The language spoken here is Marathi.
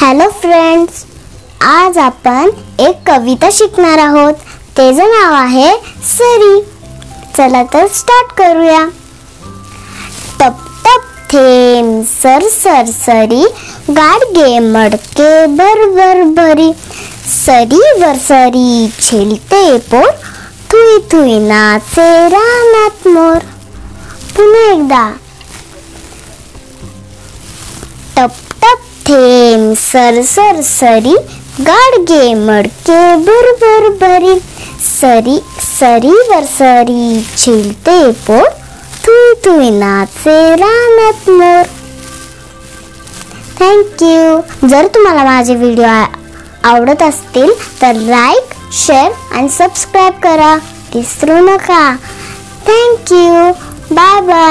हॅलो फ्रेंड्स, आज आपण एक कविता शिकणार आहोत. त्याचं नाव आहे सरी. चला तर स्टार्ट करूया. टप टप थेंब सर सर सरी, गाडगे मडके भर भर भरी. सरीवर सरी झेलते पोर, थुई थुई नाचे रानात मोर. पुन्हा एकदा. टप टप थेंब सर सर सरी, गाडगे मडके भर भर भरी. सरीवर सरी झेलते पोर, थुई थुई नाचे रानात मोर. थँक्यू. जर तुम्हाला माझे व्हिडिओ आवडत असतील तर लाईक, शेअर आणि सबस्क्राईब करा विसरू नका. थँक्यू. Bye bye.